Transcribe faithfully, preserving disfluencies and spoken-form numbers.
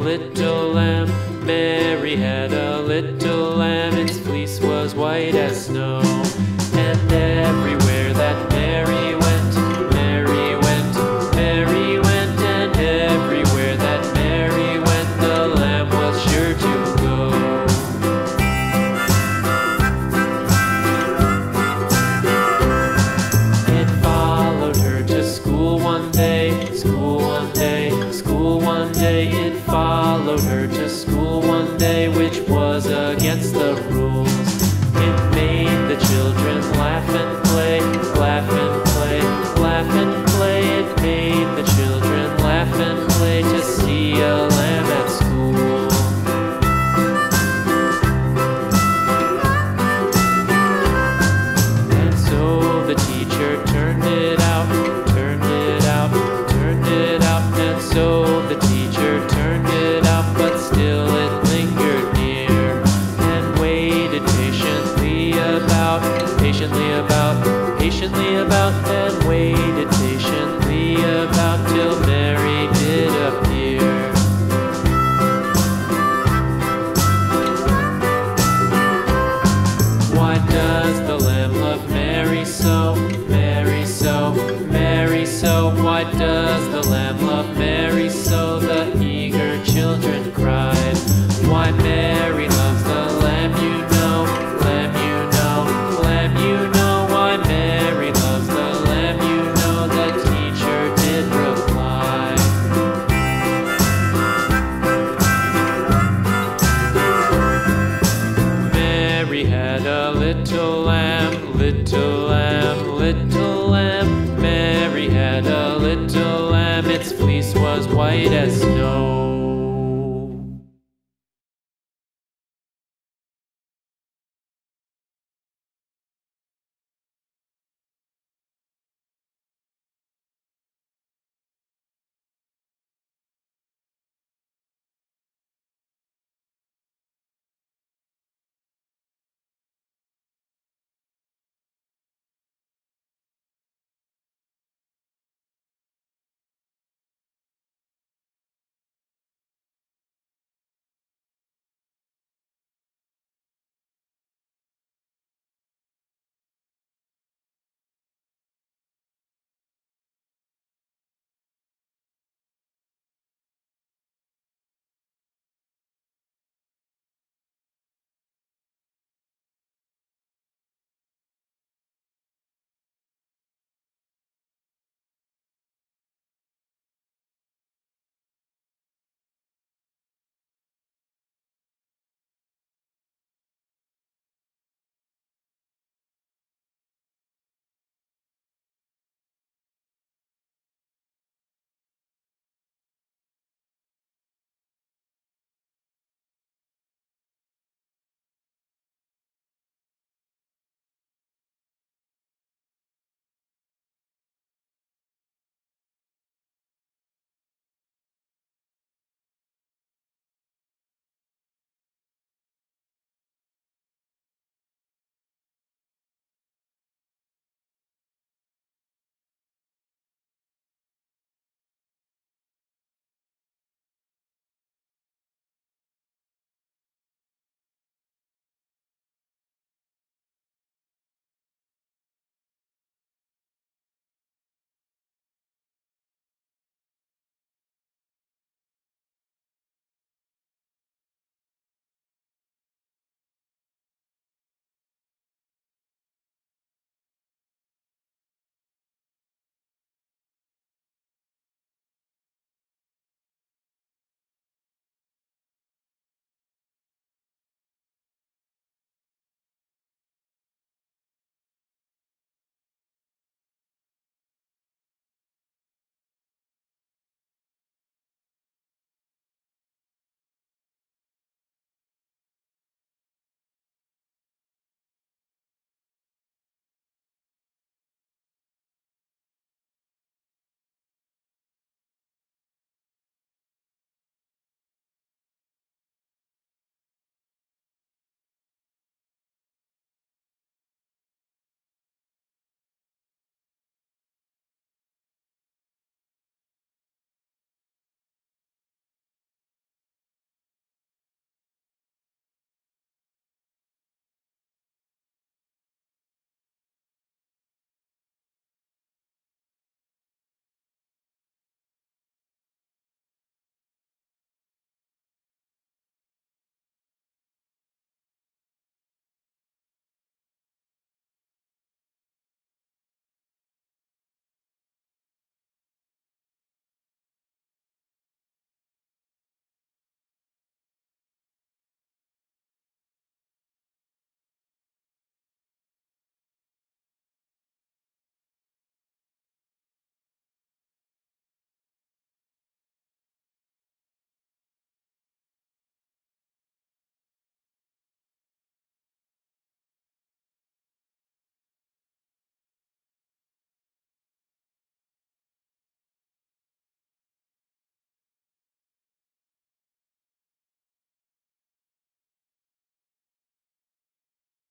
little lamb. Mary had a little lamb, its fleece was white as snow. And everywhere that Mary went, Mary went, Mary went, and everywhere that Mary went, the lamb was sure to go. It followed her to school one day, school one day, school one day. It followed her to school one day, which was against the rules. It made the children laugh and play, laugh and play, laugh and play. It made the children laugh and play to see a lamb at school. And so the teacher turned it out, turned it out, turned it out. And so the teacher turned it out, but still it lingered near and waited patiently about, patiently about, patiently about, and waited patiently about till Mary did appear. Why does the lamb love Mary so, Mary so, Mary so? Why does the lamb love Mary so? The eager children cried. Why Mary loves the lamb, you know, lamb, you know, lamb, you know. Why Mary loves the lamb, you know, the teacher did reply. Mary had a little lamb, little lamb, little lamb. Mary had a little lamb, its fleece was white as snow.